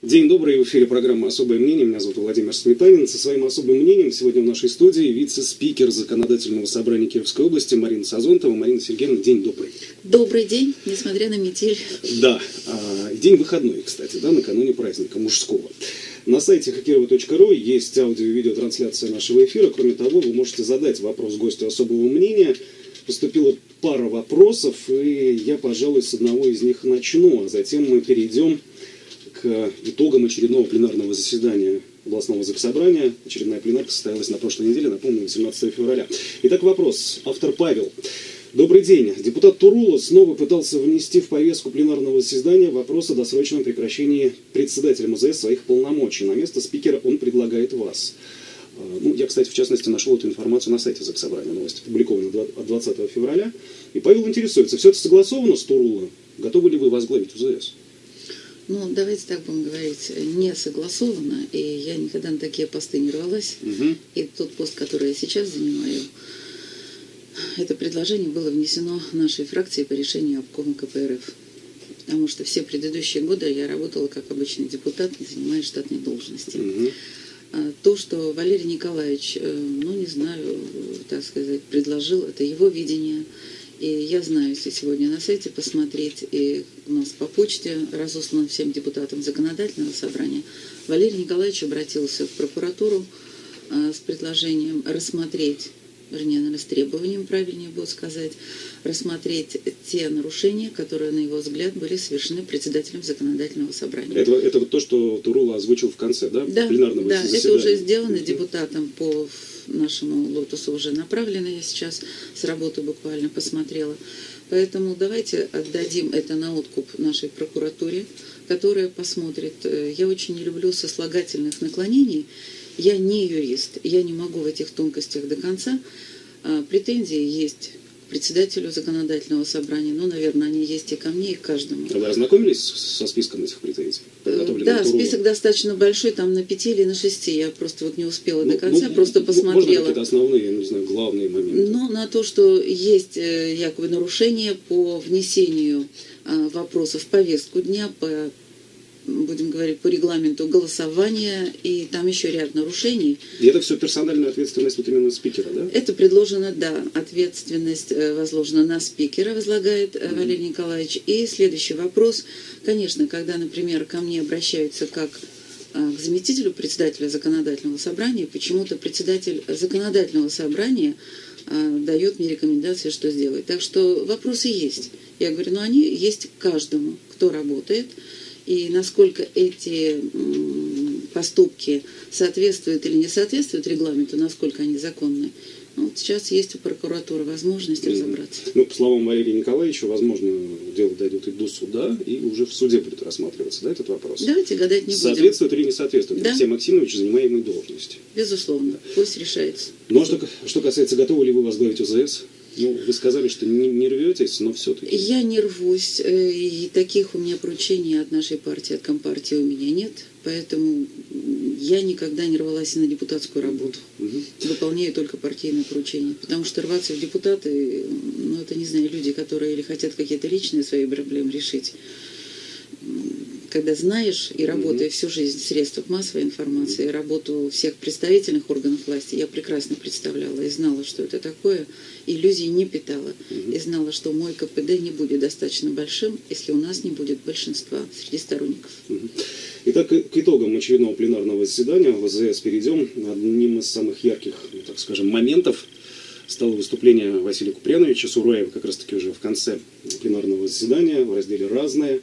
День добрый, в эфире программа «Особое мнение». Меня зовут Владимир Сметанин. Со своим особым мнением сегодня в нашей студии вице-спикер Законодательного собрания Кировской области Марина Сазонтова. Марина Сергеевна, день добрый. Добрый день, несмотря на метель. Да, день выходной, кстати, да, накануне праздника мужского. На сайте хакирова.ру есть аудио- и видеотрансляция нашего эфира. Кроме того, вы можете задать вопрос гостю особого мнения. Поступила пара вопросов, и я, пожалуй, с одного из них начну, а затем мы перейдем к итогам очередного пленарного заседания областного заксобрания. Очередная пленарка состоялась на прошлой неделе, напомню, 18 февраля. Итак, вопрос. Автор Павел. Добрый день. Депутат Турула снова пытался внести в повестку пленарного заседания вопрос о досрочном прекращении председателя МЗС своих полномочий. На место спикера он предлагает вас. Я, кстати, в частности, нашел эту информацию на сайте заксобрания. Новость опубликована от 20 февраля. И Павел интересуется, все это согласовано с Турулой? Готовы ли вы возглавить УЗС? Давайте так будем говорить, не согласовано, и я никогда на такие посты не рвалась. И тот пост, который я сейчас занимаю, это предложение было внесено нашей фракцией по решению обкома КПРФ. Потому что все предыдущие годы я работала как обычный депутат, не занимая штатной должности. То, что Валерий Николаевич, не знаю, так сказать, предложил, это его видение. И я знаю, если сегодня на сайте посмотреть, и у нас по почте разослано всем депутатам законодательного собрания, Валерий Николаевич обратился в прокуратуру с предложением рассмотреть, вернее, наверное, с требованием, правильнее будет сказать, рассмотреть те нарушения, которые, на его взгляд, были совершены председателем законодательного собрания. Это вот то, что Турула озвучил в конце, да? Да, Пленарного заседания. Это уже сделано депутатом по нашему лотосу, уже направлено. Я сейчас с работы буквально посмотрела. Поэтому давайте отдадим это на откуп нашей прокуратуре, которая посмотрит. Я очень не люблю сослагательных наклонений. Я не юрист, я не могу в этих тонкостях до конца. Претензии есть к председателю законодательного собрания, наверное, они есть и ко мне, и к каждому. А вы ознакомились со списком этих претензий? Да, список достаточно большой, там на 5 или на 6, я просто не успела до конца, просто посмотрела. Можно какие-то основные, я не знаю, главные моменты? На то, что есть якобы нарушения по внесению вопросов в повестку дня, будем говорить, по регламенту голосования, и там еще ряд нарушений. И это все персональная ответственность вот именно спикера, да? Это предложено, да, ответственность возложена на спикера, возлагает Валерий Николаевич. И следующий вопрос, конечно, когда, например, ко мне обращаются как к заместителю председателя законодательного собрания, почему-то председатель законодательного собрания дает мне рекомендации, что сделать. Так что вопросы есть. Я говорю, они есть каждому, кто работает. И насколько эти поступки соответствуют или не соответствуют регламенту, насколько они законны, сейчас есть у прокуратуры возможность разобраться. По словам Валерия Николаевича, возможно, дело дойдет и до суда, и уже в суде будет рассматриваться, да, этот вопрос? Давайте гадать не будем. Соответствует или не соответствует да? Алексей Максимович занимаемой должности? Безусловно, пусть решается. Что касается, готовы ли вы возглавить УЗС? Вы сказали, что не рветесь, но все-таки. Я не рвусь, и таких у меня поручений от нашей партии, от Компартии у меня нет, поэтому я никогда не рвалась на депутатскую работу. Выполняю только партийные поручения, потому что рваться в депутаты, это, не знаю, люди, которые или хотят какие-то личные свои проблемы решить. Когда знаешь и работая всю жизнь в средствах массовой информации, работу всех представительных органов власти, я прекрасно представляла и знала, что это такое, иллюзий не питала, и знала, что мой КПД не будет достаточно большим, если у нас не будет большинства среди сторонников. Итак, к итогам очередного пленарного заседания в АЗС перейдем. Одним из самых ярких, так скажем, моментов стало выступление Василия Куприяновича Сураева как раз-таки уже в конце пленарного заседания в разделе «Разное».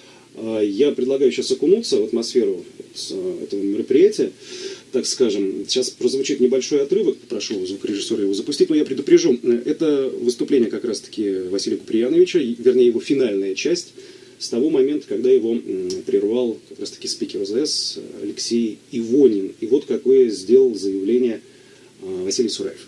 Я предлагаю сейчас окунуться в атмосферу этого мероприятия, так скажем. Сейчас прозвучит небольшой отрывок, попрошу звукорежиссера его запустить, но я предупрежу. Это выступление как раз-таки Василия Куприяновича, вернее его финальная часть, с того момента, когда его прервал как раз-таки спикер ОЗС Алексей Ивонин. И вот какое сделал заявление Василий Сураев.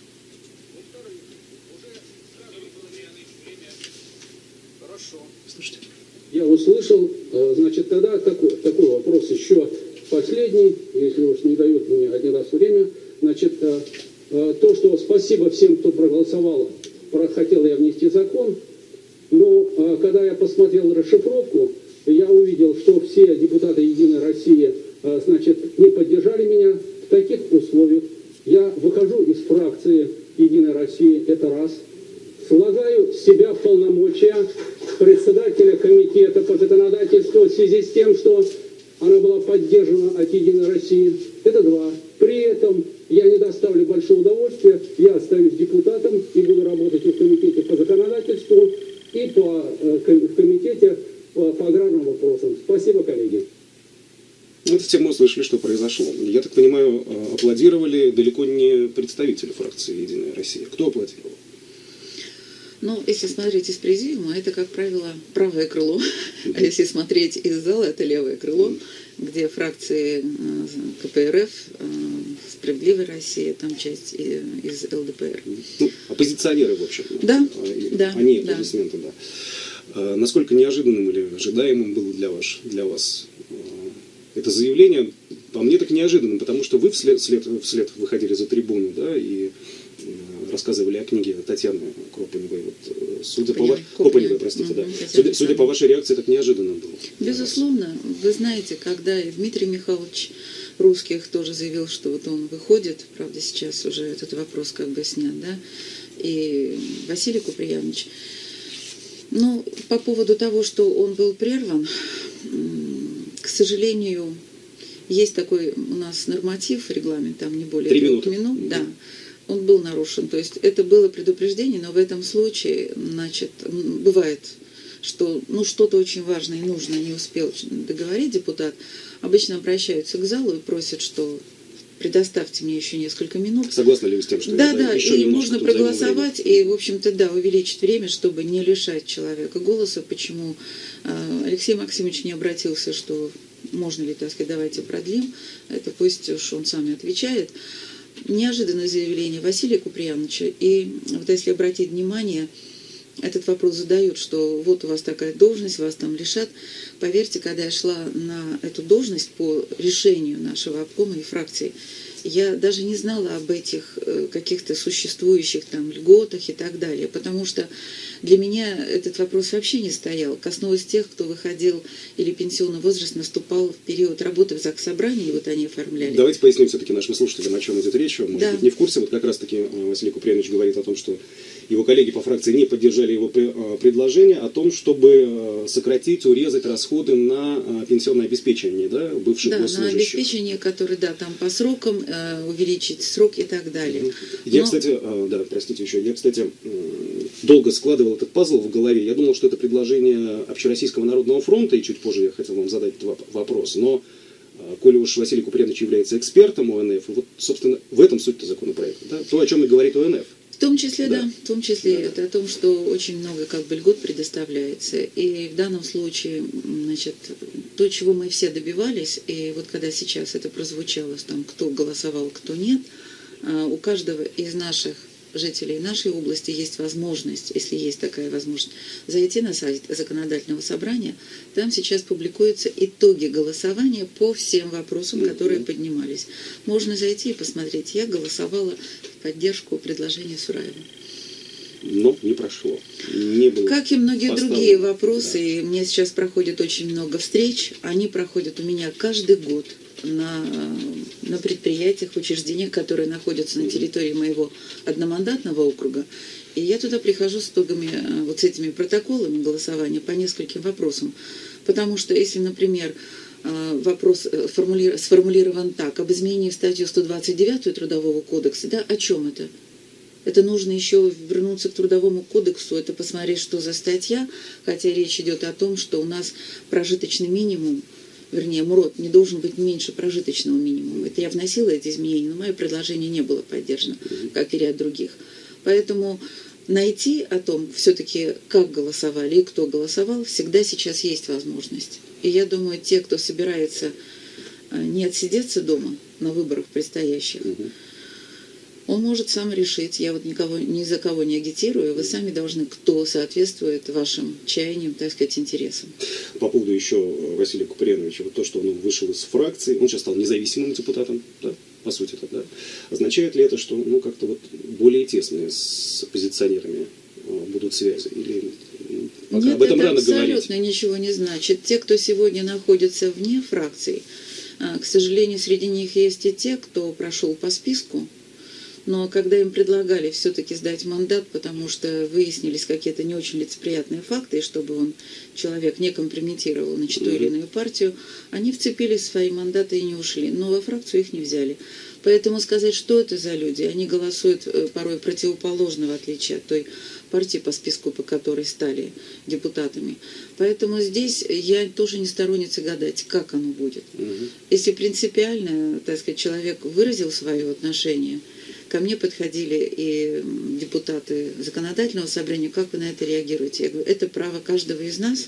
Слушайте. Я услышал, тогда такой вопрос еще последний, если уж не дают мне один раз время. То, что спасибо всем, кто проголосовал, хотел я внести закон, но когда я посмотрел расшифровку, я увидел, что все депутаты «Единой России» России, значит, не поддержали меня. В таких условиях я выхожу из фракции «Единой России», это раз. Слагаю с себя полномочия председателя комитета по законодательству в связи с тем, что она была поддержана от «Единой России». Это два. При этом я не доставлю большого удовольствия, я остаюсь депутатом и буду работать и в комитете по законодательству, и в комитете по аграрным вопросам. Спасибо, коллеги. Вот все мы услышали, что произошло. Я так понимаю, аплодировали далеко не представители фракции «Единая Россия». Кто аплодировал? Ну, если смотреть из президиума, это, как правило, правое крыло. А если смотреть из зала, это левое крыло, где фракции КПРФ, «Справедливая Россия», там часть из ЛДПР. Ну, оппозиционеры, в общем. Да, Они аплодисменты, да. Насколько неожиданным или ожидаемым было для вас это заявление? По мне так неожиданным, потому что вы вслед выходили за трибуну, да, и рассказывали о книге Татьяны Копылевой. Вот, судя по вашей реакции, так неожиданно было. Безусловно. Вы знаете, когда и Дмитрий Михайлович Русских тоже заявил, что вот он выходит, правда, сейчас уже этот вопрос как бы снят, да, и Василий Куприянович. Ну, по поводу того, что он был прерван, к сожалению, есть такой у нас норматив, регламент, там не более 3 минут, да. Он был нарушен. То есть это было предупреждение, но в этом случае, значит, бывает, что что-то очень важное и нужное не успел договорить депутат. Обычно обращаются к залу и просят, что предоставьте мне еще несколько минут. Согласны ли вы с тем, что еще и нужно проголосовать и, в общем-то, да, увеличить время, чтобы не лишать человека голоса. Почему Алексей Максимович не обратился, что можно ли, так сказать, давайте продлим. Это пусть уж он сам и отвечает. Неожиданное заявление Василия Куприяновича. И вот если обратить внимание, этот вопрос задают, что вот у вас такая должность, вас там лишат. Поверьте, когда я шла на эту должность по решению нашего обкома и фракции, я даже не знала об этих каких-то существующих там льготах и так далее, потому что для меня этот вопрос вообще не стоял. Коснулось тех, кто выходил или пенсионный возраст наступал в период работы в Заксобрании, и вот они оформляли. Давайте поясним все-таки нашим слушателям, о чем идет речь. Может быть, не в курсе. Вот как раз-таки Василий Куприянович говорит о том, что его коллеги по фракции не поддержали его предложение о том, чтобы сократить, урезать расходы на пенсионное обеспечение, да, бывших госслужащих. Да, на обеспечение, которое, да, там по срокам, увеличить срок и так далее. Я, кстати, долго складывал этот пазл в голове. Я думал, что это предложение Общероссийского народного фронта, и чуть позже я хотел вам задать этот вопрос. Но, коли уж Василий Куприянович является экспертом ОНФ, вот, собственно, в этом суть законопроекта. Да? То, о чем и говорит ОНФ. В том числе, да, в том числе это о том, что очень много как бы льгот предоставляется. И в данном случае, значит, то, чего мы все добивались, и вот когда сейчас это прозвучало, там, кто голосовал, кто нет, у каждого из наших жителей нашей области есть возможность, если есть такая возможность, зайти на сайт законодательного собрания. Там сейчас публикуются итоги голосования по всем вопросам, которые поднимались. Можно зайти и посмотреть. Я голосовала в поддержку предложения Сураева. Но не прошло. Не было как и многие поставлено. Другие вопросы. Да. И мне сейчас проходит очень много встреч. Они проходят у меня каждый год на предприятиях, учреждениях, которые находятся на территории моего одномандатного округа. И я туда прихожу с итогами, вот с этими протоколами голосования по нескольким вопросам. Потому что если, например, вопрос сформулирован так, об изменении в статью 129 Трудового кодекса, да, о чем это? Это нужно еще вернуться к Трудовому кодексу, это посмотреть, что за статья, хотя речь идет о том, что у нас прожиточный минимум, вернее, МРОТ не должен быть меньше прожиточного минимума. Это я вносила эти изменения, но мое предложение не было поддержано, как и ряд других. Поэтому найти о том, все-таки как голосовали и кто голосовал, всегда сейчас есть возможность. И я думаю, те, кто собирается не отсидеться дома на выборах предстоящих, он может сам решить. Я вот ни за кого не агитирую. Вы сами должны, кто соответствует вашим чаяниям, так сказать, интересам. По поводу еще Василия Куприяновича, вот то, что он вышел из фракции, он сейчас стал независимым депутатом, да, по сути это, да. Означает ли это, что как-то вот более тесные с оппозиционерами будут связи? Или нет, об этом рано говорить? Нет, это абсолютно ничего не значит. Те, кто сегодня находится вне фракции, К сожалению, среди них есть и те, кто прошел по списку, но когда им предлагали все-таки сдать мандат, потому что выяснились какие-то не очень лицеприятные факты, и чтобы человек не компрометировал на ту или иную партию, они вцепились в свои мандаты и не ушли, но во фракцию их не взяли. Поэтому сказать, что это за люди, они голосуют порой противоположно, в отличие от той партии, по списку по которой стали депутатами. Поэтому здесь я тоже не сторонница гадать, как оно будет. Если принципиально, так сказать, человек выразил свое отношение, ко мне подходили и депутаты законодательного собрания, как вы на это реагируете? Я говорю, это право каждого из нас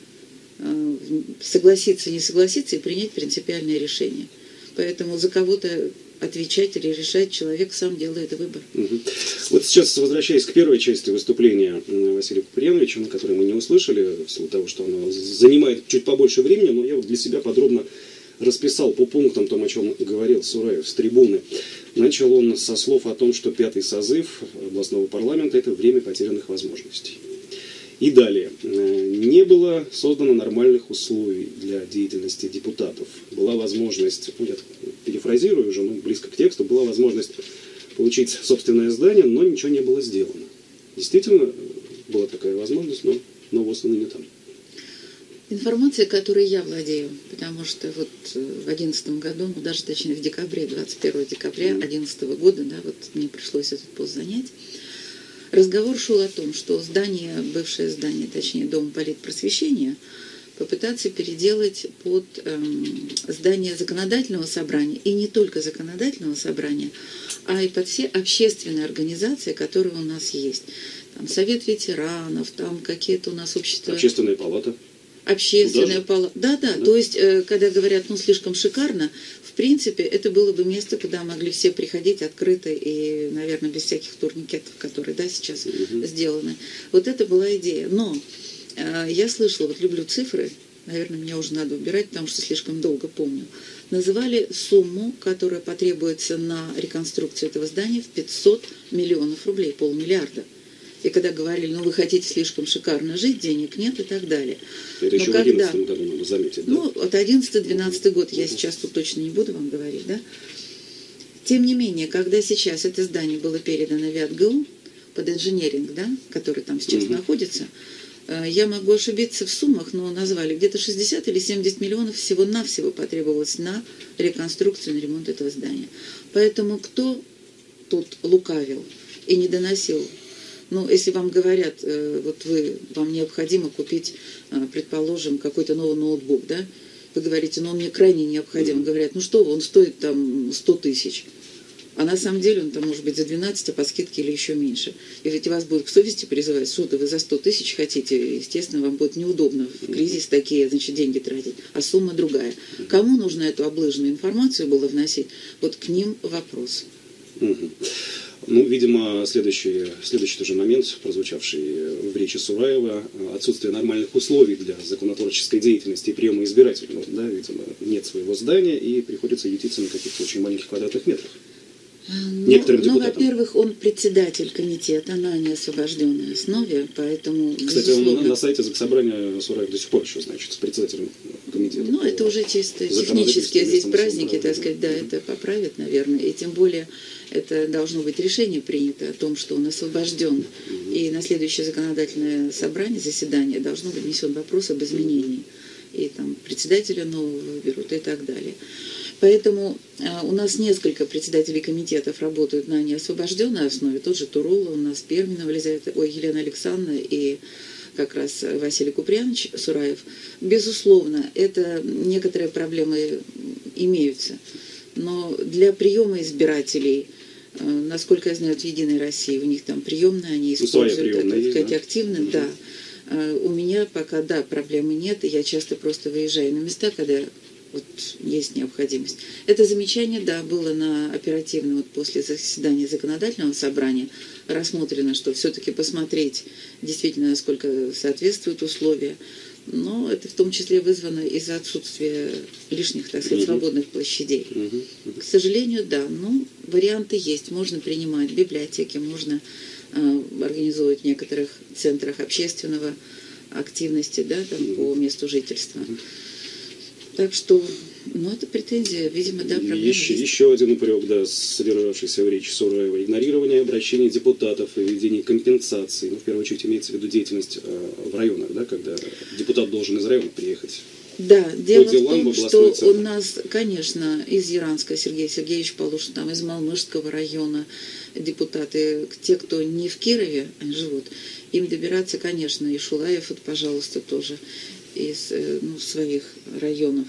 согласиться, не согласиться и принять принципиальное решение. Поэтому за кого-то отвечать или решать человек сам делает выбор. Вот сейчас, возвращаясь к первой части выступления Василия Куприяновича, которое мы не услышали, в силу того, что оно занимает чуть побольше времени, но я вот для себя подробно расписал по пунктам том, о чем говорил Сураев с трибуны. Начал он со слов о том, что 5-й созыв областного парламента – это время потерянных возможностей. И далее. Не было создано нормальных условий для деятельности депутатов. Была возможность, я перефразирую уже, близко к тексту, была возможность получить собственное здание, но ничего не было сделано. Действительно, была такая возможность, но вот она не там. Информация, которой я владею, потому что вот в 2011 году, даже точнее в декабре, 21 декабря 2011 года, мне пришлось этот пост занять, разговор шел о том, что бывшее здание, точнее Дом политпросвещения, попытаться переделать под здание законодательного собрания, и не только законодательного собрания, а и под все общественные организации, которые у нас есть. Там Совет ветеранов, там какие-то у нас общества... Общественная палата. Общественная палата. Да. То есть, когда говорят, слишком шикарно, в принципе, это было бы место, куда могли все приходить открыто и, наверное, без всяких турникетов, которые, сейчас сделаны. Вот это была идея. Но я слышала, люблю цифры, наверное, меня уже надо убирать, потому что слишком долго помню. Называли сумму, которая потребуется на реконструкцию этого здания, в 500 миллионов рублей, 500 миллиарда. И когда говорили, вы хотите слишком шикарно жить, денег нет и так далее. Это еще в 2011 году, надо заметить, да? От 11-12 год, я сейчас тут точно не буду вам говорить, да? Тем не менее, когда сейчас это здание было передано в ВятГУ под инженеринг, который там сейчас находится, я могу ошибиться в суммах, но назвали где-то 60 или 70 миллионов всего-навсего потребовалось на реконструкцию, на ремонт этого здания. Поэтому кто тут лукавил и не доносил? Если вам говорят, вам необходимо купить, предположим, какой-то новый ноутбук, вы говорите, он мне крайне необходим. Говорят, он стоит 100 тысяч. А на самом деле он может быть за 12, а по скидке или еще меньше. И ведь вас будут к совести призывать, что вы за 100 тысяч хотите, естественно, вам будет неудобно в кризис такие, деньги тратить, а сумма другая. Кому нужно эту облыжную информацию было вносить? Вот к ним вопрос. Видимо, следующий тоже момент, прозвучавший в речи Сураева, отсутствие нормальных условий для законотворческой деятельности и приема избирателей. Видимо, нет своего здания и приходится ютиться на каких-то очень маленьких квадратных метрах. Некоторым депутатам. Во-первых, он председатель комитета на неосвобожденной основе, поэтому, кстати, безусловно... на сайте Заксобрания Сураев до сих пор еще значит с председателем комитета. Это уже чисто технические здесь праздники, это поправят, наверное, и тем более это должно быть решение принято о том, что он освобожден, и на следующее законодательное собрание, заседание должно быть внесен вопрос об изменении, и председателя нового выберут и так далее. Поэтому у нас несколько председателей комитетов работают на неосвобожденной основе. Тот же Турола, у нас Перминова Елена Александровна и как раз Василий Куприянович Сураев. Безусловно, это некоторые проблемы имеются. Но для приема избирателей, насколько я знаю, в «Единой России» у них там приемная, они используют это активно, да. У меня пока, проблемы нет, и я часто просто выезжаю на места, когда есть необходимость. Это замечание, было на оперативно, после заседания законодательного собрания рассмотрено, что все-таки посмотреть действительно, насколько соответствуют условия. Но это в том числе вызвано из-за отсутствия лишних, свободных площадей. К сожалению, варианты есть. Можно принимать библиотеки, можно организовывать в некоторых центрах общественного активности, по месту жительства. Так что, ну, это претензия, видимо, да, проблема есть. Еще один упрек, да, содержавшийся в речи Сураева. Игнорирование обращений депутатов и введение компенсаций. Ну, в первую очередь имеется в виду деятельность в районах, да, когда депутат должен из района приехать. Да, дело в делам том, в что центр. у нас, конечно, из Яранска Сергей Сергеевич Полушин, там из Малмышского района депутаты, те, кто не в Кирове живут, им добираться, конечно, и Шулаев, вот, пожалуйста, тоже из своих районов.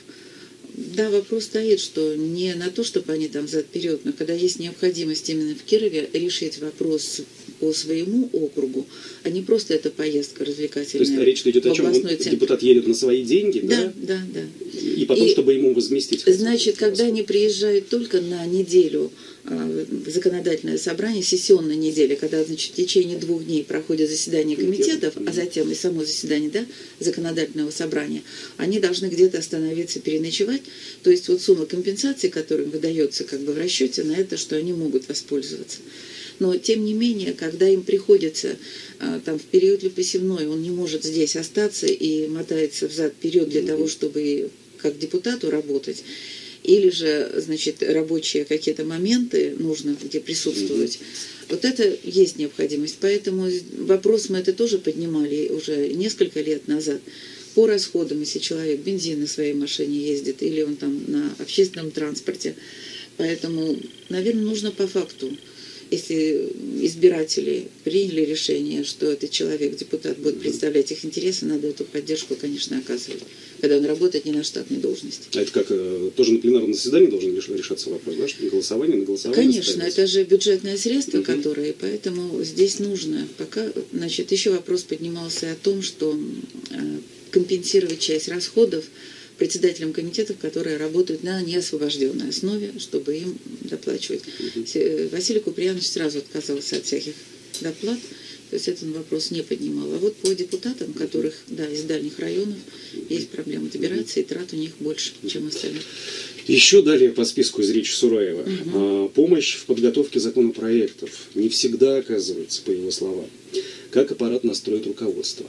Да, вопрос стоит, что не на то, чтобы они там взад-вперед, но когда есть необходимость именно в Кирове решить вопрос по своему округу, а не просто эта поездка развлекательная. То есть речь идет о чем? Депутат едет на свои деньги, да? Да. И потом, чтобы ему возместить. Значит, когда они приезжают только на неделю законодательное собрание, сессионная неделя, когда, значит, в течение 2 дней проходят заседания комитетов, а затем и само заседание, да, законодательного собрания, они должны где-то остановиться, переночевать. То есть вот сумма компенсации, которая им выдается как бы в расчете на это, что они могут воспользоваться. Но, тем не менее, когда им приходится там, в период посевной, он не может здесь остаться и мотается взад-вперед для того, чтобы как депутату работать, или же, значит, рабочие какие-то моменты нужно, где присутствовать. Вот это есть необходимость. Поэтому вопрос мы это тоже поднимали уже несколько лет назад. По расходам, если человек бензин на своей машине ездит, или он там на общественном транспорте. Поэтому, наверное, нужно по факту. Если избиратели приняли решение, что этот человек, депутат, будет представлять их интересы, надо эту поддержку, конечно, оказывать, когда он работает не на штатной должности. А это как, тоже на пленарном заседании должен решаться вопрос, да, что на голосование Конечно, это же бюджетное средство, которое, поэтому здесь нужно. Пока, значит, еще вопрос поднимался о том, что компенсировать часть расходов председателям комитетов, которые работают на неосвобожденной основе, чтобы им доплачивать. Василий Куприянович сразу отказался от всяких доплат, то есть этот вопрос не поднимал. А вот по депутатам, которых, да, из дальних районов, есть проблема добираться, и трат у них больше, чем остальных. Еще далее по списку из речи Сураева. Помощь в подготовке законопроектов не всегда оказывается, по его словам. Как аппарат настроит руководство?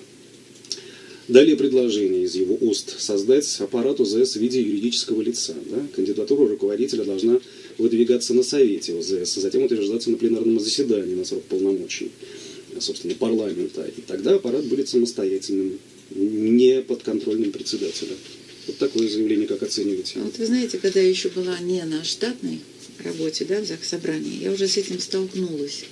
Далее предложение из его уст создать аппарат ОЗС в виде юридического лица. Да? Кандидатура руководителя должна выдвигаться на совете ОЗС, а затем утверждаться на пленарном заседании на срок полномочий, собственно, парламента. И тогда аппарат будет самостоятельным, не подконтрольным председателем. Вот такое заявление, как оцениваете? Вот вы знаете, когда я еще была не на штатной работе, да, в Заксобрании, я уже с этим столкнулась.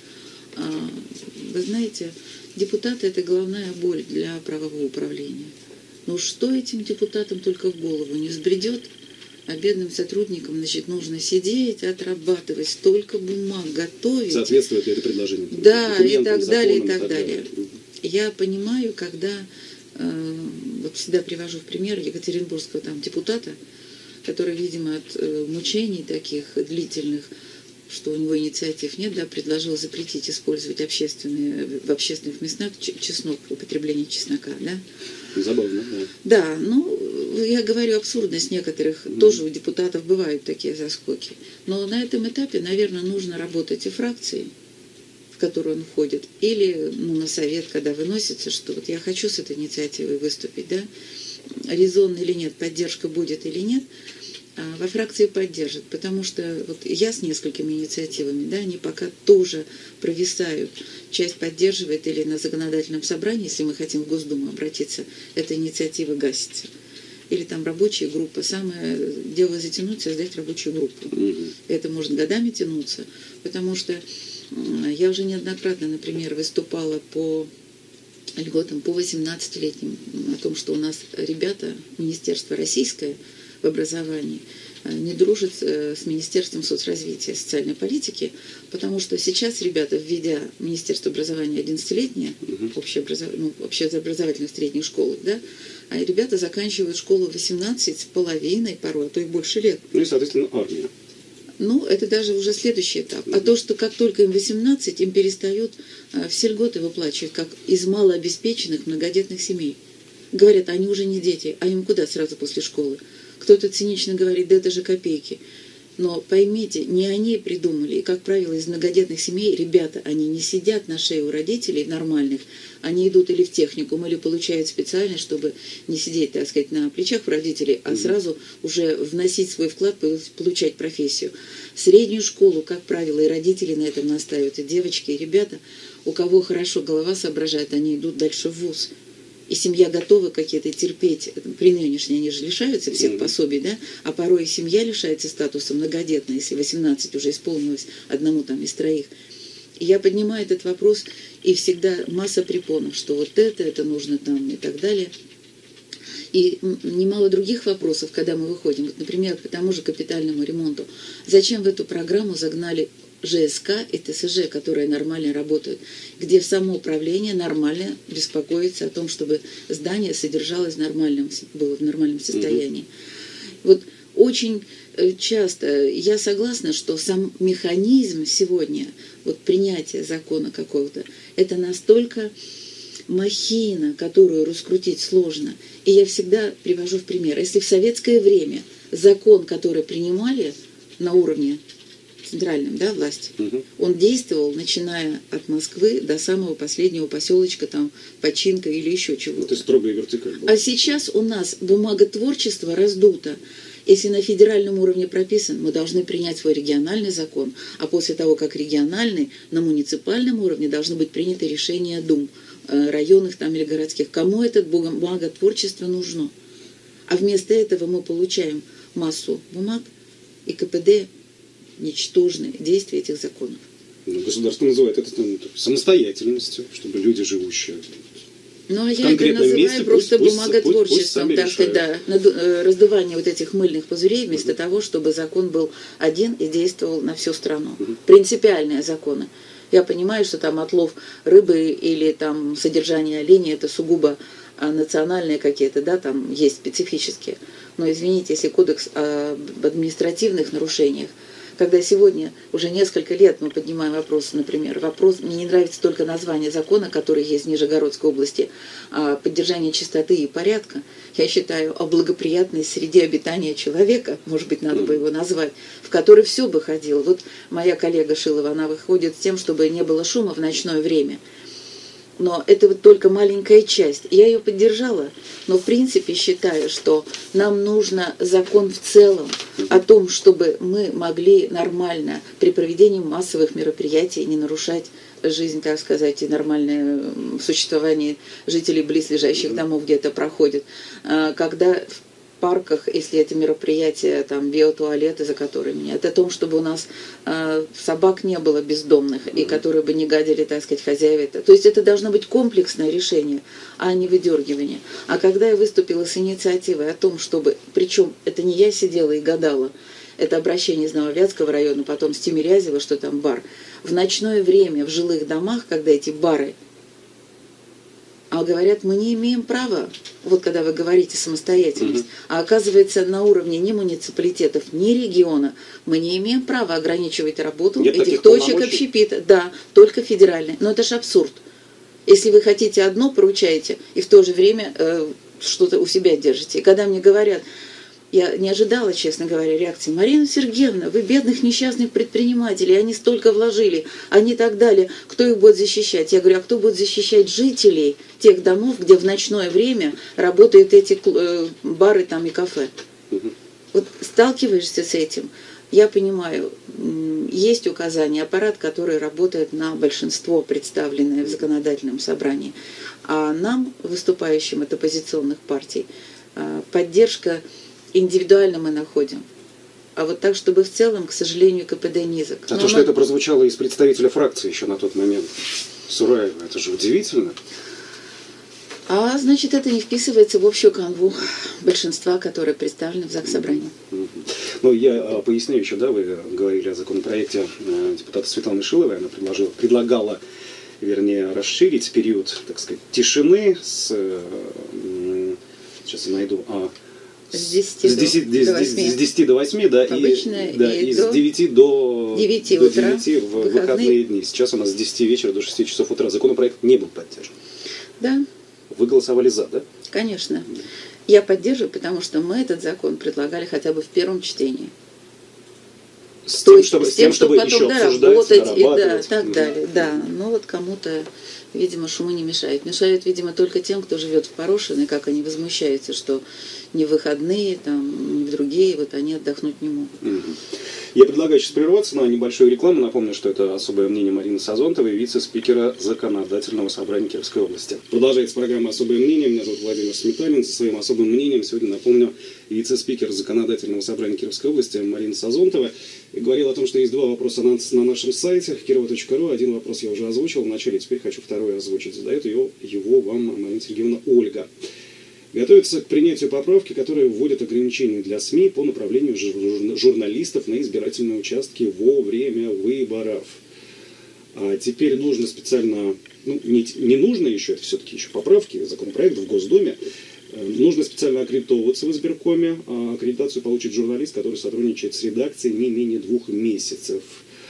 Вы знаете, депутаты – это головная боль для правового управления. Но что этим депутатам только в голову не взбредет, а бедным сотрудникам, значит, нужно сидеть, отрабатывать, столько бумаг готовить. Соответствует ли это предложение? Да, и так далее, и так далее. Я понимаю, когда, вот всегда привожу в пример екатеринбургского там депутата, который, видимо, от мучений таких длительных, что у него инициатив нет, да, предложил запретить использовать в общественных местах чеснок, употребление чеснока, да. Забавно, да. Да, ну, я говорю, абсурдность некоторых, тоже у депутатов бывают такие заскоки. Но на этом этапе, наверное, нужно работать и фракцией, в которую он входит, или на совет, когда выносится, что вот я хочу с этой инициативой выступить, да, резонно или нет, поддержка будет или нет, во фракции поддержат, потому что вот я с несколькими инициативами, да, они пока тоже провисают. Часть поддерживает или на законодательном собрании, если мы хотим в Госдуму обратиться, эта инициатива гасится. Или там рабочая группа. Самое дело затянуть, создать рабочую группу. Это может годами тянуться, потому что я уже неоднократно, например, выступала по льготам по 18-летним, о том, что у нас ребята, министерство российское, в образовании не дружит с Министерством соцразвития и социальной политики, потому что сейчас ребята, введя Министерство образования 11-летнее, общеобразовательных средних школ, да, а ребята заканчивают школу 18,5, порой, а то и больше лет. Ну и, соответственно, армия. Ну, это даже уже следующий этап. А то, что как только им 18, им перестают все льготы выплачивать, как из малообеспеченных многодетных семей. Говорят, они уже не дети, а им куда сразу после школы? Кто-то цинично говорит, да это же копейки. Но поймите, не они придумали. И, как правило, из многодетных семей ребята, они не сидят на шее у родителей нормальных, они идут или в техникум, или получают специальность, чтобы не сидеть, так сказать, на плечах у родителей, а сразу уже вносить свой вклад, получать профессию. Среднюю школу, как правило, и родители на этом настаивают, и девочки, и ребята, у кого хорошо голова соображает, они идут дальше в вуз. И семья готова какие-то терпеть. При нынешней они же лишаются всех пособий, да? А порой и семья лишается статуса многодетной, если 18 уже исполнилось одному там из троих. И я поднимаю этот вопрос, и всегда масса препонов, что вот это нужно там и так далее. И немало других вопросов, когда мы выходим. Вот, например, по тому же капитальному ремонту. Зачем в эту программу загнали ЖСК и ТСЖ, которые нормально работают, где само управление нормально беспокоится о том, чтобы здание содержалось было в нормальном состоянии. Вот очень часто я согласна, что сам механизм сегодня, вот принятия закона какого-то, это настолько махина, которую раскрутить сложно. И я всегда привожу в пример. Если в советское время закон, который принимали на уровне центральном, да, власти, он действовал, начиная от Москвы до самого последнего поселочка, там, Починка или еще чего-то. Это строгая вертикаль была. А сейчас у нас бумаготворчество раздуто. Если на федеральном уровне прописан, мы должны принять свой региональный закон, а после того, как региональный, на муниципальном уровне должны быть приняты решения дум, районных там или городских. Кому это бумаготворчество нужно? А вместо этого мы получаем массу бумаг и КПД, ничтожные действия этих законов. Государство называет это самостоятельностью, чтобы люди, живущие ну, а в я это конкретном называю месте, просто пусть бумаготворчеством, так сказать, да, раздувание вот этих мыльных пузырей вместо того, чтобы закон был один и действовал на всю страну. Принципиальные законы. Я понимаю, что там отлов рыбы или там содержание оленей, это сугубо национальные какие-то, да, там есть специфические. Но извините, если кодекс об административных нарушениях, когда сегодня уже несколько лет мы поднимаем вопрос, например, мне не нравится только название закона, который есть в Нижегородской области, о поддержании чистоты и порядка, я считаю, о благоприятной среде обитания человека, может быть, надо бы его назвать, в которой все бы ходило. Вот моя коллега Шилова, она выходит с тем, чтобы не было шума в ночное время. Но это вот только маленькая часть. Я ее поддержала, но в принципе считаю, что нам нужно закон в целом о том, чтобы мы могли нормально при проведении массовых мероприятий не нарушать жизнь, так сказать, и нормальное существование жителей близлежащих домов, где это проходит. Когда в парках, если это мероприятие, там, биотуалеты, за которые меня, это о том, чтобы у нас собак не было бездомных, и которые бы не гадили, так сказать, хозяева. То есть это должно быть комплексное решение, а не выдергивание. А когда я выступила с инициативой о том, чтобы, причем это не я сидела и гадала, это обращение из Нововятского района, потом с Тимирязева, что там бар, в ночное время в жилых домах, когда эти бары, а говорят, мы не имеем права, вот когда вы говорите самостоятельность, а оказывается на уровне ни муниципалитетов, ни региона мы не имеем права ограничивать работу этих точек общепита. Да, только федеральные. Но это же абсурд. Если вы хотите одно, поручаете, и в то же время что-то у себя держите. И когда мне говорят, я не ожидала, честно говоря, реакции. Марина Сергеевна, вы бедных несчастных предпринимателей, они столько вложили, они так далее. Кто их будет защищать? Я говорю, а кто будет защищать жителей тех домов, где в ночное время работают эти бары там и кафе? Вот сталкиваешься с этим. Я понимаю, есть указания, аппарат, который работает на большинство, представленное в законодательном собрании. А нам, выступающим от оппозиционных партий, поддержка индивидуально мы находим. А вот так, чтобы в целом, к сожалению, КПД низок. А то, что это прозвучало из представителя фракции еще на тот момент, Сураева, это же удивительно. А значит, это не вписывается в общую канву большинства, которые представлены в Заксобрании. Ну, я поясню еще, да, вы говорили о законопроекте депутата Светланы Шиловой, она предлагала, вернее, расширить период, так сказать, тишины с, сейчас я найду, с 10 до 8, да, обычно, и с 9 до 9 утра, в выходные дни. Сейчас у нас с 10 вечера до 6 часов утра. Законопроект не был поддержан. Да. Вы голосовали за, да? Конечно. Я поддерживаю, потому что мы этот закон предлагали хотя бы в первом чтении. С То тем, есть чтобы, с тем, чтобы еще потом обсуждать, доработать и да, дорабатывать. так далее. Да, но вот кому-то, видимо, шумы не мешают. Мешают, видимо, только тем, кто живет в Порошино, как они возмущаются, что ни в выходные, там, ни в другие, вот они отдохнуть не могут. Я предлагаю сейчас прерваться на небольшую рекламу. Напомню, что это особое мнение Марины Сазонтовой, вице-спикера Законодательного собрания Кировской области. Продолжается программа «Особое мнение». Меня зовут Владимир Сметанин. Со своим особым мнением сегодня, напомню, вице-спикер Законодательного собрания Кировской области Марина Сазонтова. И говорил о том, что есть два вопроса на нашем сайте kirova.ru. Один вопрос я уже озвучил в начале, теперь хочу второй озвучить. Задает его вам Марина Сергеевна Ольга. Готовится к принятию поправки, которая вводит ограничения для СМИ по направлению журналистов на избирательные участки во время выборов. А теперь нужно специально, не нужно еще, это все-таки еще поправки, законопроект в Госдуме, нужно специально аккредитовываться в избиркоме, а аккредитацию получит журналист, который сотрудничает с редакцией не менее 2 месяцев.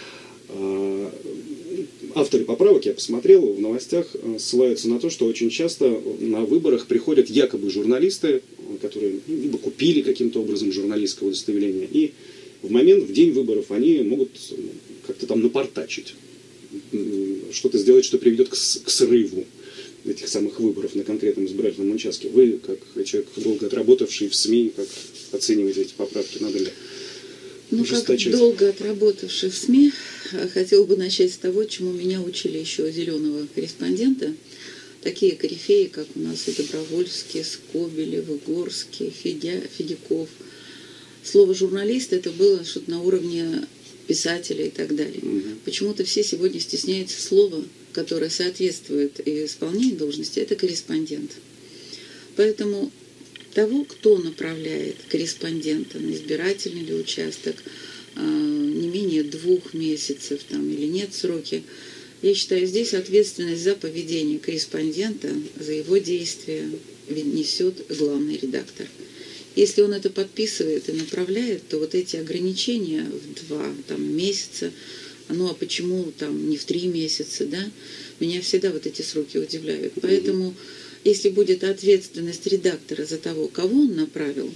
Авторы поправок, я посмотрел в новостях, ссылаются на то, что очень часто на выборах приходят якобы журналисты, которые либо купили каким-то образом журналистское удостоверение, и в день выборов они могут как-то там напортачить, что-то сделать, что приведет к срыву этих самых выборов на конкретном избирательном участке. Вы, как человек, долго отработавший в СМИ, как оцениваете эти поправки? Надо ли ужесточать? Как долго отработавший в СМИ, хотела бы начать с того, чему меня учили еще зеленого корреспондента. Такие корифеи, как у нас и Добровольский, Скобелев, Горский, Федяков. Слово «журналист» это было что-то на уровне писателя и так далее. Почему-то все сегодня стесняются слова, которое соответствует и исполнению должности, это корреспондент. Поэтому того, кто направляет корреспондента на избирательный или участок, не менее 2 месяцев там, или нет сроки, я считаю, здесь ответственность за поведение корреспондента, за его действия несет главный редактор. Если он это подписывает и направляет, то вот эти ограничения в 2 месяца, а почему там не в 3 месяца, да, меня всегда вот эти сроки удивляют. Поэтому, если будет ответственность редактора за того, кого он направил,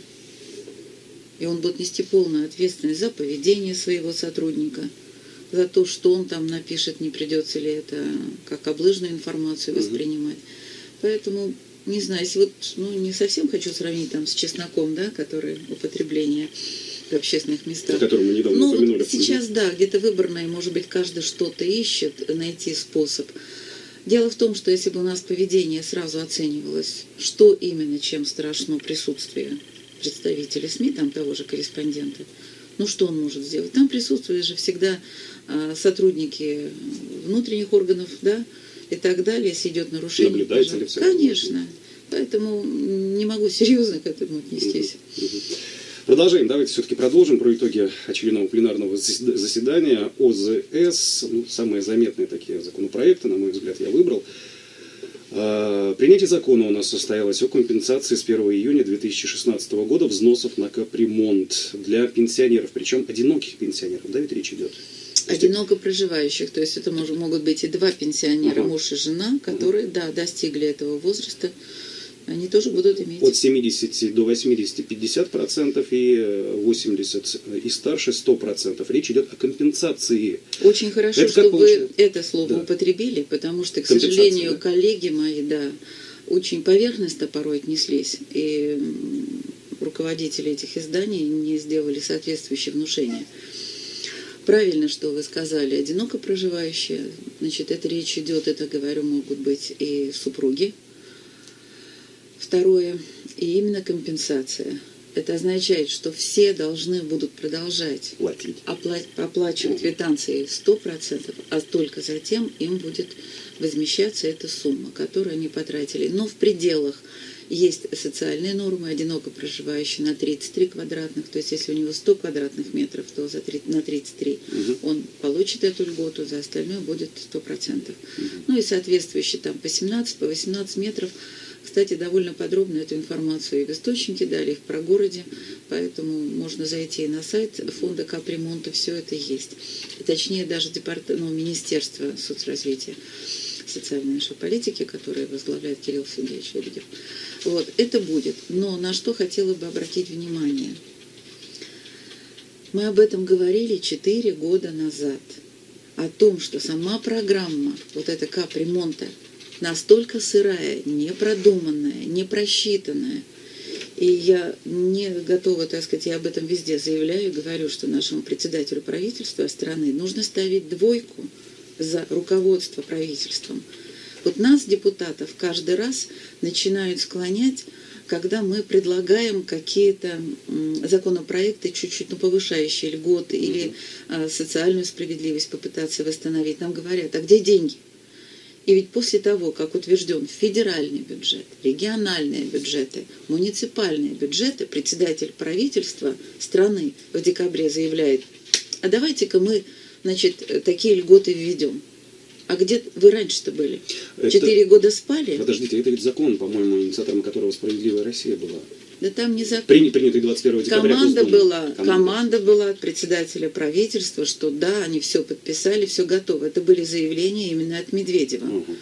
и он будет нести полную ответственность за поведение своего сотрудника, за то, что он там напишет, не придется ли это как облыжную информацию воспринимать. Поэтому, не знаю, если не совсем хочу сравнить там с чесноком, да, который употребление в общественных местах. Который мы недавно упомянули. Сейчас, да, где-то выборное, может быть, каждый что-то ищет, найти способ. Дело в том, что если бы у нас поведение сразу оценивалось, что именно, чем страшно присутствие представителя СМИ, там того же корреспондента, что он может сделать? Там присутствуют же всегда сотрудники внутренних органов, да, и так далее, если идет нарушение. Наблюдатели, все. Конечно. Поэтому не могу серьезно к этому отнестись. Продолжаем. Давайте все-таки продолжим про итоги очередного пленарного заседания ОЗС. Самые заметные такие законопроекты, на мой взгляд, я выбрал. Принятие закона у нас состоялось о компенсации с 1 июня 2016 года взносов на капремонт для пенсионеров, причем одиноких пенсионеров, да, ведь речь идет? Одиноко проживающих, то есть это могут быть и 2 пенсионера, муж и жена, которые, достигли этого возраста, они тоже будут иметь. От 70 до 80 50% и 80 и старше 100%. Речь идет о компенсации. Очень хорошо, что вы это слово употребили, потому что, к сожалению, коллеги мои, очень поверхностно порой отнеслись, и руководители этих изданий не сделали соответствующее внушение. Правильно, что вы сказали, одиноко проживающие, значит, это речь идет, это, говорю, могут быть и супруги. Второе, и именно компенсация. Это означает, что все должны будут продолжать оплачивать квитанции 100%, а только затем им будет возмещаться эта сумма, которую они потратили. Но в пределах есть социальные нормы, одиноко проживающий на 33 квадратных, то есть если у него 100 квадратных метров, то на 33 он получит эту льготу, за остальное будет 100%. И соответствующие там по 17, по 18 метров. Кстати, довольно подробно эту информацию и в источнике дали, и в прогороде, поэтому можно зайти и на сайт фонда капремонта, все это есть. И точнее, даже Министерство соцразвития, социальной нашей политики, которое возглавляет Кирилл Сергеевич Лебедев. Это будет. Но на что хотела бы обратить внимание. Мы об этом говорили 4 года назад. О том, что сама программа, вот эта капремонта, настолько сырая, непродуманная, непросчитанная. И я не готова, так сказать, я об этом везде заявляю, говорю, что нашему председателю правительства страны нужно ставить 2 за руководство правительством. Вот нас, депутатов, каждый раз начинают склонять, когда мы предлагаем какие-то законопроекты, чуть-чуть повышающие льготы или социальную справедливость попытаться восстановить. Нам говорят, а где деньги? И ведь после того, как утвержден федеральный бюджет, региональные бюджеты, муниципальные бюджеты, председатель правительства страны в декабре заявляет, а давайте-ка мы, значит, такие льготы введем. А где вы раньше-то были? 4 года спали? Подождите, это ведь закон, по-моему, инициатором которого «Справедливая Россия» была. Да там не закон. Принятый 21 декабря. Команда была от председателя правительства, что да, они все подписали, все готово. Это были заявления именно от Медведева. Угу.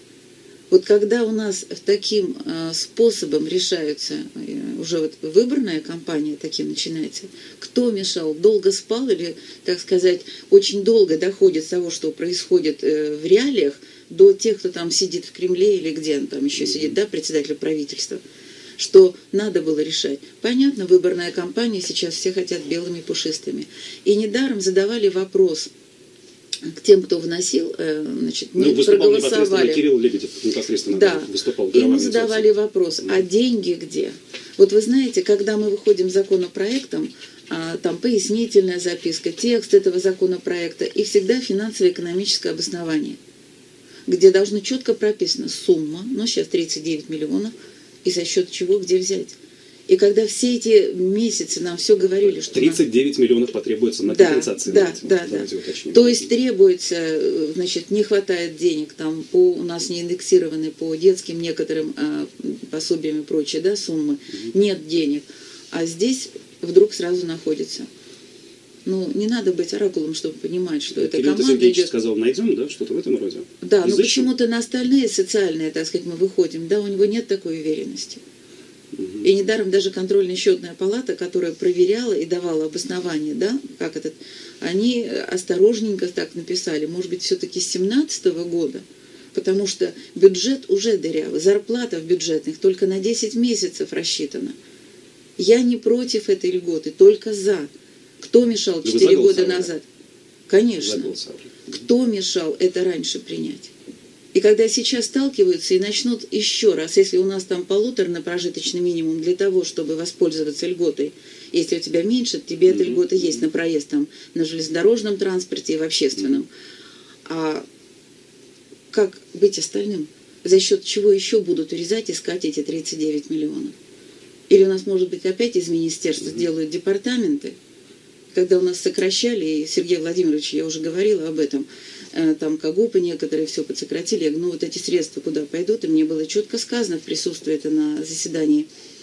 Вот когда у нас таким способом решаются, уже вот выборная кампания таким начинается, кто мешал, долго спал или, так сказать, очень долго доходит с того, что происходит в реалиях, до тех, кто там сидит в Кремле или где он там еще сидит, да, председатель правительства, что надо было решать. Понятно, выборная кампания, сейчас все хотят белыми пушистыми. И недаром задавали вопрос к тем, кто вносил, значит, мы проголосовали. Кирилл Лебедев непосредственно выступал. И мы задавали вопрос, а деньги где? Вот вы знаете, когда мы выходим с законопроектом, там пояснительная записка, текст этого законопроекта и всегда финансово-экономическое обоснование, где должно четко прописана сумма, ну сейчас 39 миллионов, и за счет чего, где взять. И когда все эти месяцы нам все говорили, что... 39 миллионов потребуется на компенсации. Да. То есть требуется, значит, не хватает денег, там у нас не индексированы по детским некоторым пособиям и прочее, да, суммы, нет денег. А здесь вдруг сразу находится. Ну, не надо быть оракулом, чтобы понимать, что эта команда Сергеевич идет... сказал, найдем, да, что-то в этом роде? Да, но почему-то на остальные социальные, так сказать, мы выходим, да, у него нет такой уверенности. И недаром даже контрольно-счетная палата, которая проверяла и давала обоснование, да, как этот, они осторожненько так написали, может быть, все-таки с 2017 года, потому что бюджет уже дырявый, зарплата в бюджетных только на 10 месяцев рассчитана. Я не против этой льготы, только за. Кто мешал 4 года назад? Конечно. Кто мешал это раньше принять? И когда сейчас сталкиваются и начнут еще раз, если у нас там 1,5 на прожиточный минимум для того, чтобы воспользоваться льготой, если у тебя меньше, тебе эта льгота есть на проезд там, на железнодорожном транспорте и в общественном. А как быть остальным? За счет чего еще будут урезать, искать эти 39 миллионов? Или у нас, может быть, опять из министерства делают департаменты? Когда у нас сокращали, и Сергей Владимирович, я уже говорила об этом, там КГУПы некоторые все подсократили, я говорю, ну вот эти средства куда пойдут, и мне было четко сказано в присутствии, это на заседании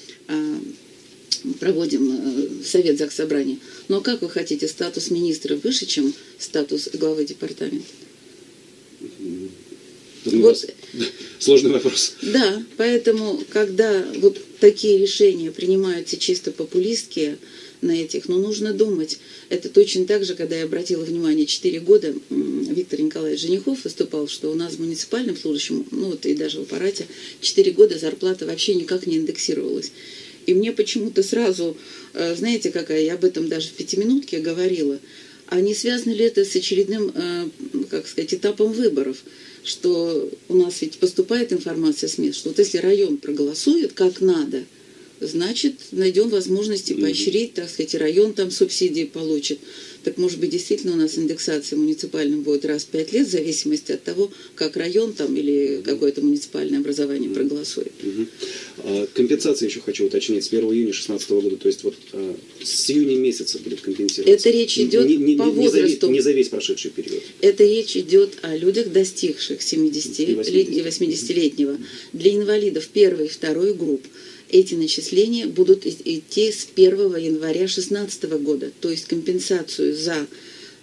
проводим совет заксобрания. Ну а как вы хотите, статус министра выше, чем статус главы департамента? Вот. Сложный вопрос. Да, поэтому, когда вот такие решения принимаются чисто популистские на этих, но нужно думать. Это точно так же, когда я обратила внимание, 4 года Виктор Николаевич Женихов выступал, что у нас в муниципальном служащем, ну вот и даже в аппарате, 4 года зарплата вообще никак не индексировалась. И мне почему-то сразу, знаете, какая, я об этом даже в 5-минутке говорила, а не связано ли это с очередным, как сказать, этапом выборов? Что у нас ведь поступает информация с мест, что вот если район проголосует как надо, значит, найдем возможности поощрить, так сказать, и район там субсидии получит. Так, может быть, действительно у нас индексация муниципальным будет раз в 5 лет, в зависимости от того, как район там или какое-то муниципальное образование проголосует. Компенсация еще хочу уточнить с 1 июня 2016 года, то есть вот с июня месяца будет компенсироваться. Это речь идет по возрасту. Не за весь прошедший период. Это речь идет о людях, достигших 70 и 80-летнего. Для инвалидов 1 и 2 групп эти начисления будут идти с 1 января 2016 года. То есть компенсацию за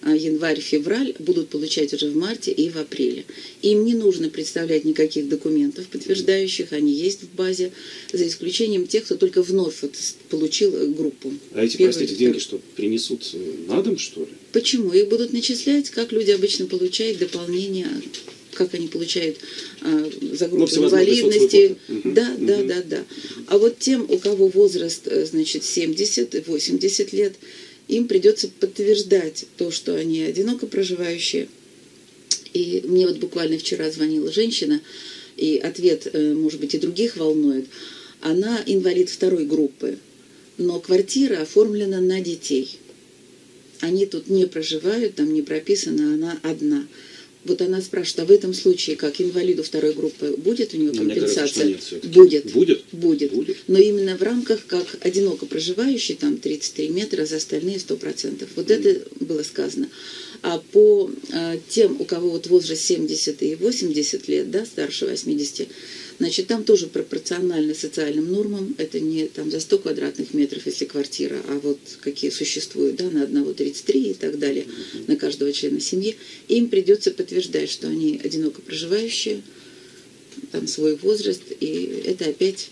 январь-февраль, будут получать уже в марте и в апреле. Им не нужно представлять никаких документов, подтверждающих, они есть в базе, за исключением тех, кто только вновь вот получил группу. А эти, простите, деньги что, принесут на дом, что ли? Почему? Их будут начислять, как люди обычно получают дополнение, как они получают за группу инвалидности. Да. А вот тем, у кого возраст, значит, 70-80 лет, им придется подтверждать то, что они одиноко проживающие. И мне вот буквально вчера звонила женщина, и ответ, может быть, и других волнует. Она инвалид второй группы, но квартира оформлена на детей. Они тут не проживают, там не прописано, она одна. Вот она спрашивает, а в этом случае, как инвалиду второй группы, будет у нее компенсация? Мне кажется, что нет, Будет. Но именно в рамках, как одиноко проживающий, там 33 метра, за остальные 100%. Вот это было сказано. А по тем, у кого вот возраст 70 и 80 лет, да, старше 80, значит, там тоже пропорционально социальным нормам, это не там за 100 квадратных метров, если квартира, а вот какие существуют, да, на одного 33 и так далее, на каждого члена семьи, им придется подтверждать, что они одиноко проживающие, там свой возраст, и это опять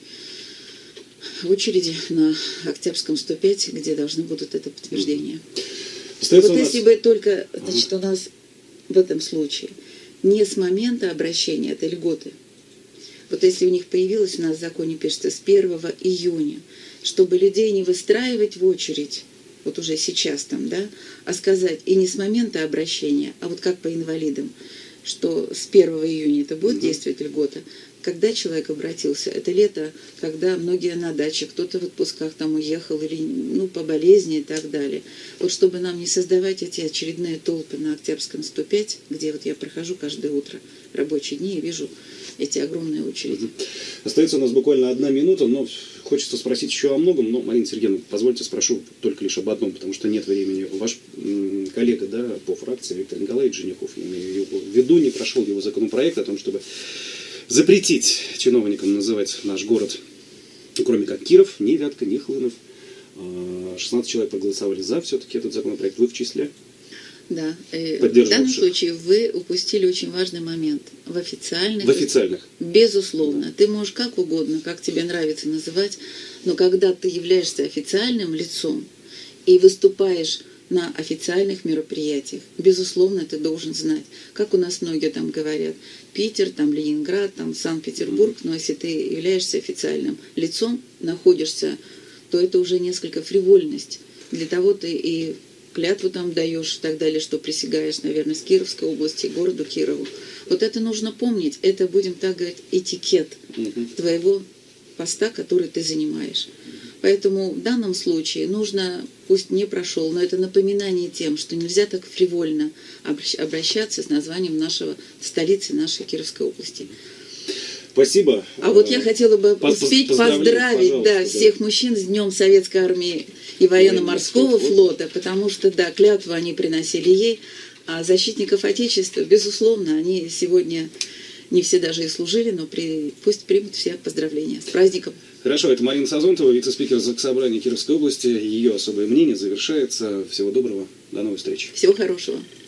в очереди на Октябрьском 105, где должны будут это подтверждение. Вот если бы только, значит, у нас в этом случае не с момента обращения, это льготы. Вот если у них появилось, у нас в законе пишется, с 1 июня, чтобы людей не выстраивать в очередь, вот уже сейчас там, да, а сказать, и не с момента обращения, а вот как по инвалидам, что с 1 июня это будет действовать льгота. Когда человек обратился, это лето, когда многие на даче, кто-то в отпусках там уехал, или ну, по болезни и так далее. Вот чтобы нам не создавать эти очередные толпы на Октябрьском 105, где вот я прохожу каждое утро рабочие дни и вижу эти огромные очереди. Остается у нас буквально 1 минута, но хочется спросить еще о многом. Но, Марина Сергеевна, позвольте спрошу только лишь об одном, потому что нет времени. Ваш коллега, да, по фракции Виктор Николаевич Женихов, я имею в виду, не прошел его законопроект о том, чтобы запретить чиновникам называть наш город, кроме как Киров, ни Вятка, ни Хлынов. 16 человек проголосовали за все-таки этот законопроект. Вы в числе? Да. В данном случае вы упустили очень важный момент. В официальных. Безусловно. Ты можешь как угодно, как тебе нравится называть, но когда ты являешься официальным лицом и выступаешь на официальных мероприятиях, безусловно, ты должен знать, как у нас многие там говорят, Питер, там Ленинград, там Санкт-Петербург, но если ты являешься официальным лицом, находишься, то это уже несколько фривольность. Для того ты и клятву там даешь и так далее, что присягаешь, наверное, с Кировской области, городу Кирову. Вот это нужно помнить, это, будем так говорить, этикет твоего поста, который ты занимаешь. Поэтому в данном случае нужно, пусть не прошел, но это напоминание тем, что нельзя так фривольно обращаться с названием нашего столицы, нашей Кировской области. Спасибо. А вот я хотела бы успеть поздравить всех мужчин с Днем Советской Армии и Военно-Морского флота, потому что, да, клятву они приносили ей, а защитников Отечества, безусловно, они сегодня не все даже и служили, но пусть примут все поздравления. С праздником! Хорошо, это Марина Сазонтова, вице-спикер Заксобрания Кировской области. Ее особое мнение завершается. Всего доброго, до новых встреч. Всего хорошего.